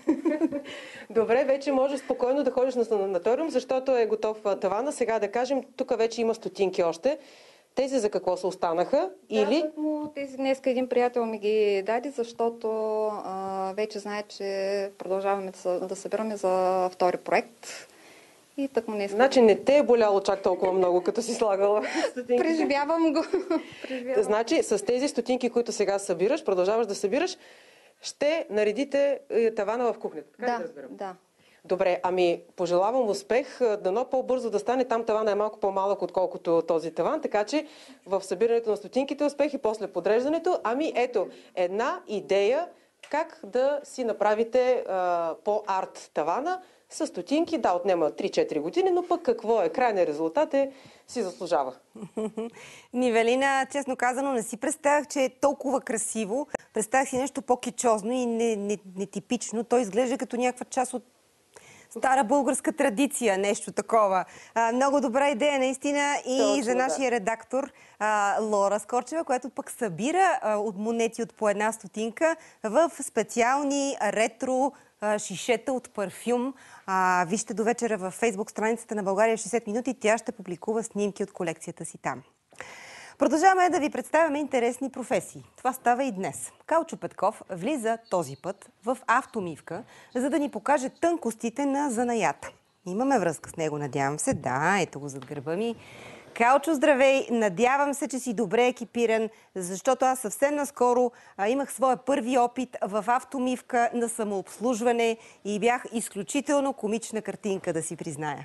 Добре, вече може спокойно да ходиш на санаториум, защото е готов тавана. Сега да кажем, тук вече има стотинки още. Тези за какво са останаха? Да, Или... тъкмо тези днес един приятел ми ги даде, защото а, вече знае, че продължаваме да, да събираме за втори проект. И тъкмо днес... Значи не те е боляло чак толкова много, като си слагала стотинки. Преживявам го. Преживявам. Значи с тези стотинки, които сега събираш, продължаваш да събираш, ще наредите тавана в кухнята. Така да, да разберем? Да. Добре, ами пожелавам успех, дано по-бързо да стане. Там тавана е малко по-малък, отколкото този таван, така че в събирането на стотинките успех и после подреждането. Ами ето, една идея как да си направите а, по-арт тавана с стотинки. Да, отнема три-четири години, но пък какво е? Крайният резултат е, си заслужава. Нивелина, честно казано, не си представях, че е толкова красиво. Представях си нещо по-кичозно и нетипично. Не, не Той изглежда като някаква част от стара българска традиция, нещо такова. А, много добра идея, наистина, и Точно, за нашия да. редактор а, Лора Скорчева, която пък събира а, от монети от по една стотинка в специални ретро а, шишета от парфюм. А, вижте до вечера във Фейсбук страницата на България шейсет минути. Тя ще публикува снимки от колекцията си там. Продължаваме да ви представяме интересни професии. Това става и днес. Калчо Петков влиза този път в автомивка, за да ни покаже тънкостите на занаята. Имаме връзка с него, надявам се. Да, ето го зад гърба ми. Калчо, здравей! Надявам се, че си добре екипиран, защото аз съвсем наскоро а, имах своя първи опит в автомивка на самообслужване и бях изключително комична картинка, да си призная.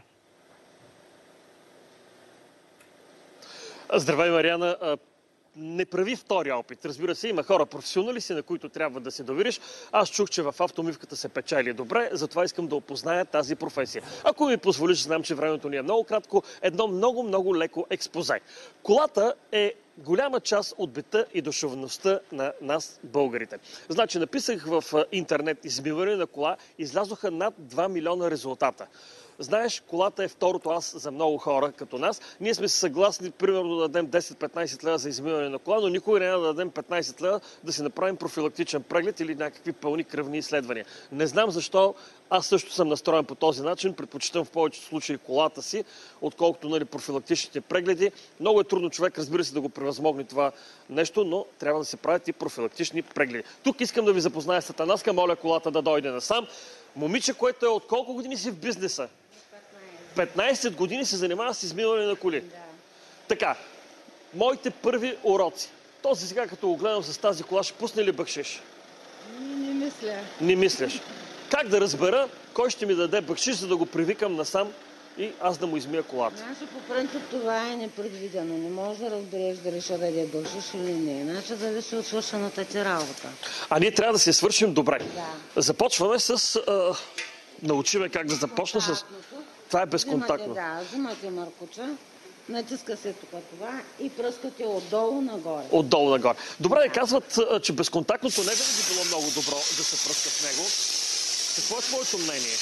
Здравей, Мариана. Не прави втори опит. Разбира се, има хора професионалисти, на които трябва да се довериш. Аз чух, че в автомивката се печели добре, затова искам да опозная тази професия. Ако ми позволиш, знам, че времето ни е много кратко, едно много-много леко експозе. Колата е голяма част от бита и душевността на нас, българите. Значи, написах в интернет измиване на кола, излязоха над два милиона резултата. Знаеш, колата е второто аз за много хора като нас. Ние сме съгласни, примерно, да дадем десет-петнайсет лева за измиване на кола, но никой не е да дадем петнайсет лева да си направим профилактичен преглед или някакви пълни кръвни изследвания. Не знам защо аз също съм настроен по този начин. Предпочитам в повечето случаи колата си, отколкото, нали, профилактичните прегледи. Много е трудно човек, разбира се, да го превъзмогне това нещо, но трябва да се правят и профилактични прегледи. Тук искам да ви запозная с Атанаска. Моля колата да дойде насам. Момиче, което е от колко години си в бизнеса? петнайсет години се занимава с измиване на коли. Да. Така, моите първи уроци. Този сега, като го гледам с тази кола, ще пусне ли бъкшиш? Не, не мисля. Не мисляш. Как да разбера кой ще ми даде бъкшиш, за да го привикам насам и аз да му измия колата? Значи, по принцип това е непредвидено. Не можеш да разбереш дали ще даде бъкшиш или не. Значи зависи от свършената ти работа. А ние трябва да се свършим добре. Да. Започваме с... А, научиме как да започна с... Това е безконтактно. Взимате, да, взимате маркуча, натиска се тук това и пръскате отдолу нагоре. Отдолу нагоре. Добре, казват, че безконтактното не винаги било много добро да се пръска с него. Какво е твоето мнение?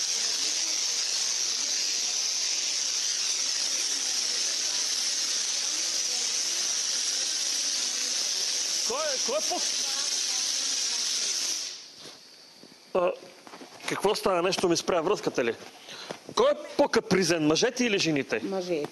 Кой е, кой е по... А, какво става? Нещо ми спря връзката ли? Кой е по-капризен, мъжете или жените? Мъжете.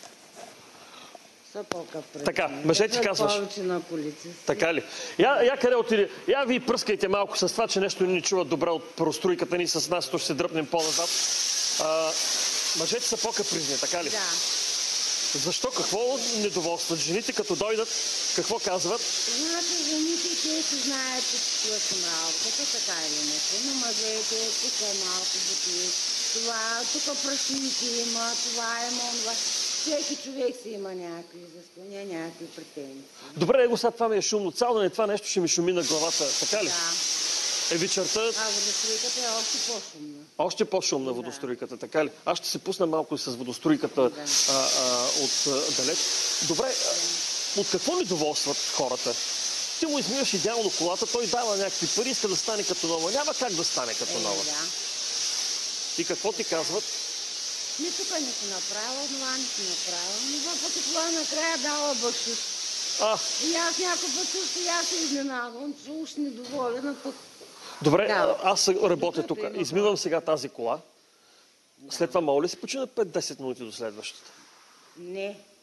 Са по-капризени. Така, мъжете казваш. Повече на колици. Така ли? Я, я къде отиде? Я ви пръскайте малко с това, че нещо ни чуват добре от простройката ни с нас, то ще се дръпнем по-назад. А, мъжете са по-капризни, така ли? Да. Защо? Какво недоволстват? Жените като дойдат, какво казват? Значи жените те си знаят, че си свършим работата, така или не. Но мъжете, тук е малко бутили. Това, тук прашините има, това има, това. Всеки човек си има някакви изисквания, някакви претенции. Добре, его сега това ми е шумно. Цяло да не това нещо ще ми шуми на главата, така ли? Да. Е, вечерта... А водостройката е още по-шумна. Още по-шумна да. Водостройката, така ли? Аз ще се пусна малко и с водостройката да. а, а, от а, далеч. Добре, а, от какво недоволстват хората? Ти му измиваш идеално колата, той дава някакви пари, иска да стане като нова. Няма как да стане като е, нова. Да. И какво ти казват? Ми тук не си направила, това не си направила. Но въпреки това накрая дала бъкшиш. А. И аз някой път също и аз се изненадвам, че уж недоволена пък. Добре, да. Аз работя тук. Измивам сега тази кола. След това мога ли си почина пет-десет минути до следващата? Не.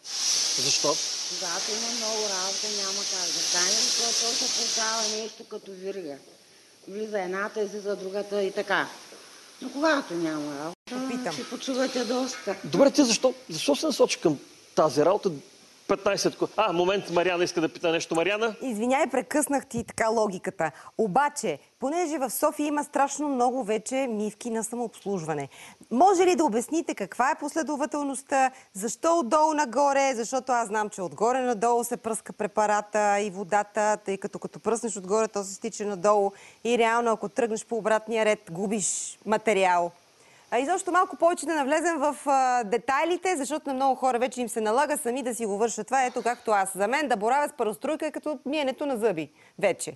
Защо? Когато има много работа, няма как да стане, защото се получава нещо като вирия. Влиза едната, излиза другата и така. Но когато няма работа, ще почувате доста. Добре, ти защо, защо се насочи към тази работа? петнайсет... А, момент, Мариана иска да пита нещо. Мариана? Извиняй, прекъснах ти така логиката. Обаче, понеже в София има страшно много вече мивки на самообслужване, може ли да обясните каква е последователността, защо отдолу нагоре, защото аз знам, че отгоре надолу се пръска препарата и водата, тъй като като пръснеш отгоре, то се стича надолу и реално, ако тръгнеш по обратния ред, губиш материал. А изобщо малко повече да навлезем в а, детайлите, защото на много хора вече им се налага сами да си го вършат. Това е ето както аз. За мен да боравя с паростройка е като миенето на зъби. Вече.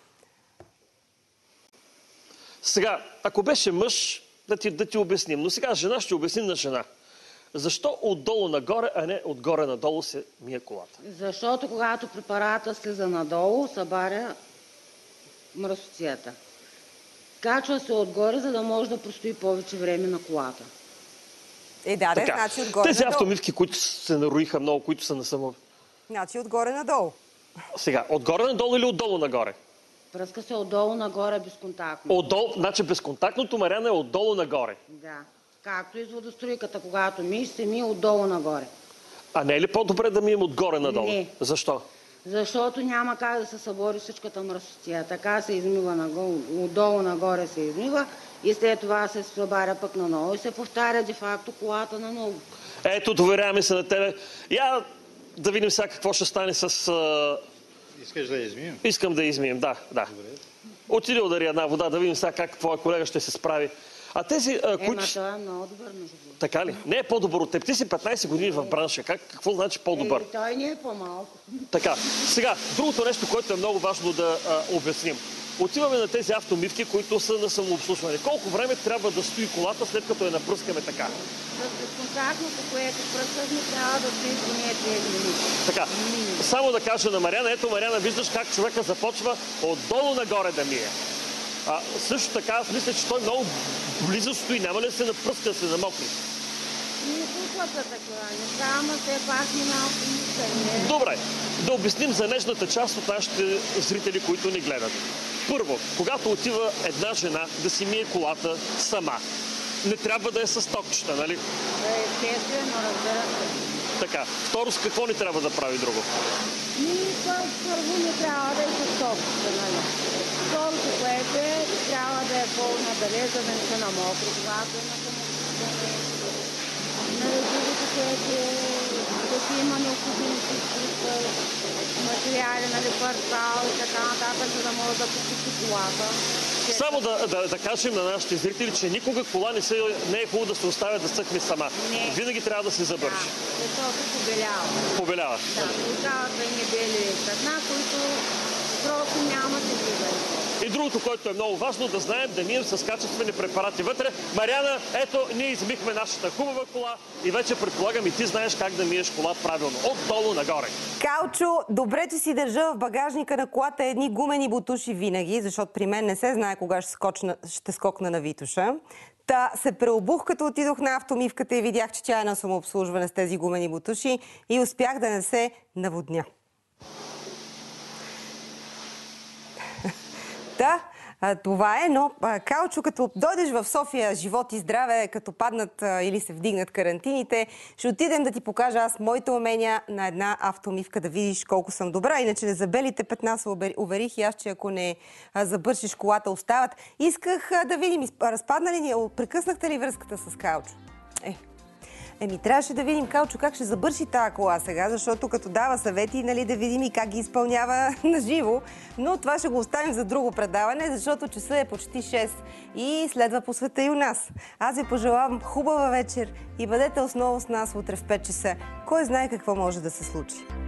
Сега, ако беше мъж, да ти, да ти обясним. Но сега жена ще обясним на жена. Защо отдолу нагоре, а не отгоре надолу се мие колата? Защото когато препарата слиза надолу, събаря мръсотията. Качва се отгоре, за да може да простои повече време на колата. Е, да, да, значи отгоре Тези надолу. автомивки, които се нароиха много, които са на само... Значи отгоре надолу. Сега, отгоре надолу или отдолу нагоре? Пръска се отдолу нагоре безконтактно. Отдолу, значи безконтактното, Мариана, е отдолу нагоре. Да. Както и с водостроиката, когато миеш, се мие отдолу нагоре. А не е ли по-добре да мием отгоре надолу? Не. Защо? Защото няма как да се събори всичката мръсотия. Така се измива нагоре, отдолу нагоре се измива и след това се събаря пък наново и се повтаря де-факто колата наново. Ето, доверяваме се на тебе. Я да видим сега какво ще стане с... А... Искаш да измием? Искам да измием, да, да. Отиде удари една вода, да видим сега как твоя колега ще се справи. А тези, а, които... Ема, това е много добър между другото. Така ли? Не е по-добър от теб. Ти си петнайсет години в бранша. Как, какво значи по-добър? Е, той не е по-малко. Така, сега, другото нещо, което е много важно да а, обясним. Отиваме на тези автомивки, които са на самообслужване. Колко време трябва да стои колата, след като я напръскаме така? С безконтактното, което пръскахме, трябва да стои поне пет минути. Така, само да кажа на Мариана. Ето, Мариана, виждаш как човека започва отдолу нагоре да мие. А, също така, аз мисля, че той много близо стои. Няма ли да се напръска, да се намокри? Не случва се такова неща, ама все пак и малко мисля. Добре, да обясним за нежната част от нашите зрители, които ни гледат. Първо, когато отива една жена да си мие колата сама, не трябва да е с токчета, нали? Да е естествено, разбира се. Така, второ, с какво не трябва да прави друго? Ми, първо не трябва да е с токчета, нали? Второто, което е, трябва да е пълна далеч, за да не се намокри, когато е на самообслужване. Нали, другото, което е да си има необходими материали, нали, парцал и така нататък, за да може да почисти колата. Само да, да, да кажем на нашите зрители, че никога кола не, се, не е хубаво да се оставя да съхне сама. Не. Винаги трябва да се забърши. Да, защото побелява. Побелява. Да, получават едни бели петна, които просто няма да влизат. И другото, което е много важно, да знаем да мием с качествени препарати вътре. Мариана, ето, ние измихме нашата хубава кола и вече предполагам и ти знаеш как да миеш кола правилно. Отдолу нагоре. Калчо, добре, че си държа в багажника на колата едни гумени бутуши винаги, защото при мен не се знае кога ще, скочна, ще скокна на Витоша. Та се преобух, като отидох на автомивката и видях, че тя е на самообслужване с тези гумени бутуши и успях да не се наводня. Да, това е, но Калчо, като дойдеш в София, живот и здраве, като паднат или се вдигнат карантините, ще отидем да ти покажа аз моите умения на една автомивка, да видиш колко съм добра. Иначе за белите петна се уверих и аз, че ако не забършиш колата, остават. Исках да видим, разпадна ли ни, прекъснахте ли връзката с Калчо? Е. Еми, трябваше да видим, Калчо, как ще забърши тази кола сега, защото като дава съвети, нали, да видим и как ги изпълнява на живо. Но това ще го оставим за друго предаване, защото часът е почти шест и следва по света и у нас. Аз ви пожелавам хубава вечер и бъдете отново с нас утре в пет часа. Кой знае какво може да се случи.